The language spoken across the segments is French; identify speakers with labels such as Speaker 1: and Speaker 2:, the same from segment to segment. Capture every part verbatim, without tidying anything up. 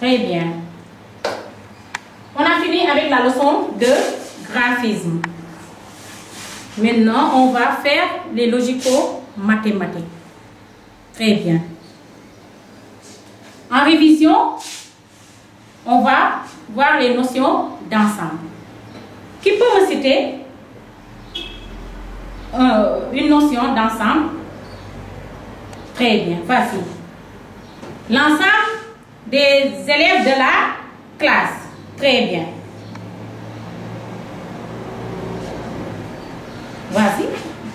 Speaker 1: Très bien. On a fini avec la leçon de graphisme. Maintenant, on va faire les logico-mathématiques. Très bien. En révision, on va voir les notions d'ensemble. Qui peut me citer euh, une notion d'ensemble? Très bien, facile. L'ensemble des élèves de la classe. Très bien. Vas-y.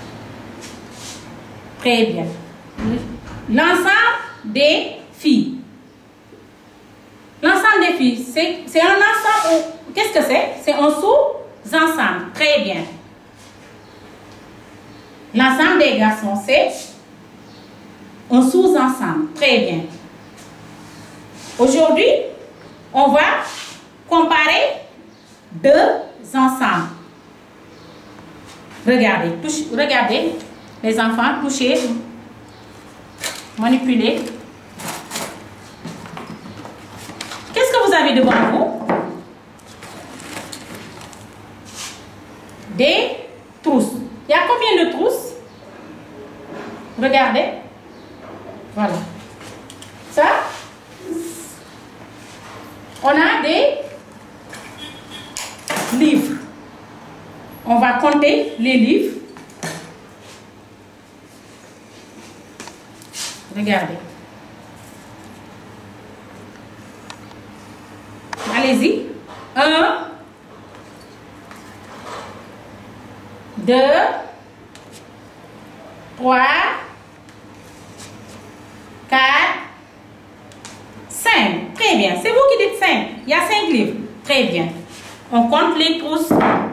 Speaker 1: Très bien. L'ensemble des filles. L'ensemble des filles, c'est un ensemble. Qu'est-ce que c'est? C'est un sous-ensemble. Très bien. L'ensemble des garçons, c'est un sous-ensemble. Très bien. Aujourd'hui, on va comparer deux ensembles. Regardez, touche, regardez, les enfants, touchez, manipulez. Qu'est-ce que vous avez devant vous? Des trousses. Il y a combien de trousses? Regardez. Voilà. Ça, on a des livres. On va compter les livres. Regardez. Allez-y. Un, deux, trois, quatre, cinq. Très bien. C'est vous qui dites cinq. Il y a cinq livres. Très bien. On compte les trousses.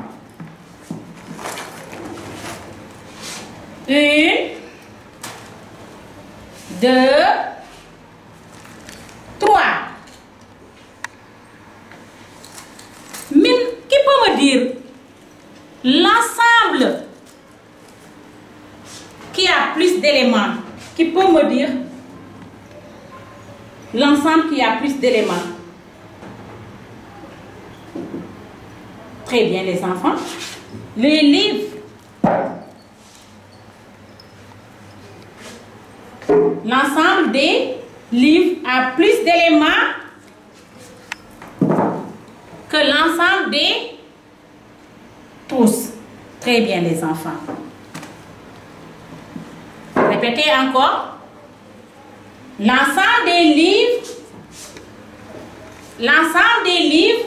Speaker 1: Une, deux, trois. Mais qui peut me dire l'ensemble qui a plus d'éléments? Qui peut me dire l'ensemble qui a plus d'éléments? Très bien, les enfants. Les livres. L'ensemble des livres a plus d'éléments que l'ensemble des trousses. Très bien, les enfants. Répétez encore. L'ensemble des livres, l'ensemble des livres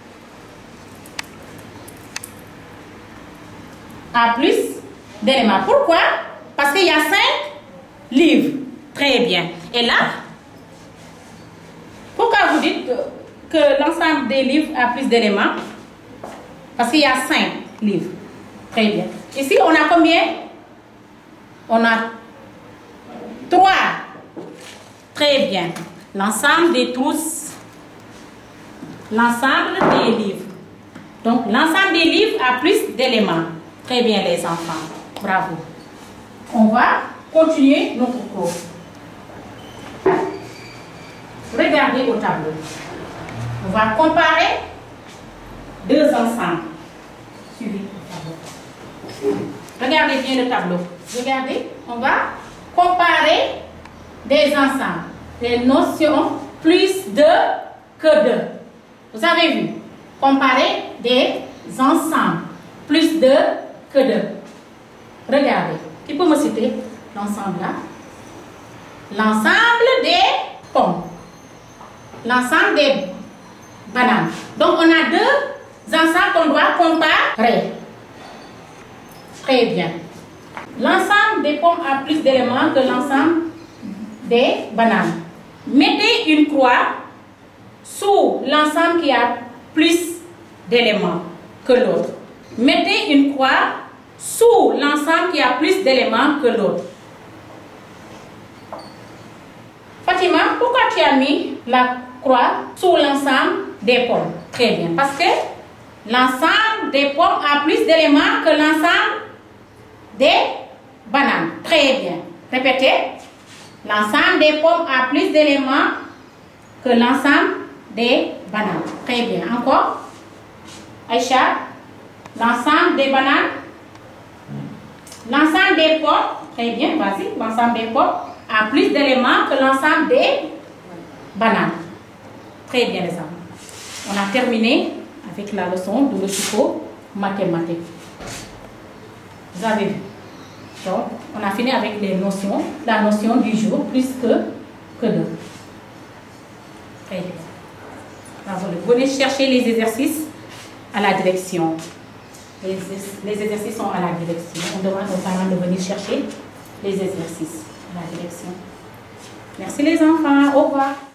Speaker 1: a plus d'éléments. Pourquoi? Parce qu'il y a cinq livres. Très bien. Et là, pourquoi vous dites que, que l'ensemble des livres a plus d'éléments? Parce qu'il y a cinq livres. Très bien. Ici, on a combien? On a trois. Très bien. L'ensemble des trousses. L'ensemble des livres. Donc, l'ensemble des livres a plus d'éléments. Très bien, les enfants. Bravo. On va continuer notre cours. Regardez au tableau. On va comparer deux ensembles. Suivez le tableau. Regardez bien le tableau. Regardez, on va comparer des ensembles. Des notions plus de que de. Vous avez vu? Comparer des ensembles plus de que de. Regardez. Qui peut me citer l'ensemble là? L'ensemble des pommes. L'ensemble des bananes. Donc, on a deux ensembles qu'on doit comparer. Très bien. L'ensemble des pommes a plus d'éléments que l'ensemble des bananes. Mettez une croix sous l'ensemble qui a plus d'éléments que l'autre. Mettez une croix sous l'ensemble qui a plus d'éléments que l'autre. Fatima, pourquoi tu as mis la croix sous l'ensemble des pommes? Très bien, parce que l'ensemble des pommes a plus d'éléments que l'ensemble des bananes. Très bien. Répétez. L'ensemble des pommes a plus d'éléments que l'ensemble des bananes. Très bien. Encore. Aïcha, l'ensemble des bananes. L'ensemble des pommes. Très bien, vas-y. L'ensemble des pommes a plus d'éléments que l'ensemble des bananes. Très bien, les amis. On a terminé avec la leçon de le mathématique. Vous avez vu. Donc, on a fini avec les notions, la notion du jour plus que, que de. Très bien. Alors, venez chercher les exercices à la direction. Les, les exercices sont à la direction. On demande aux parents de venir chercher les exercices à la direction. Merci les enfants. Au revoir.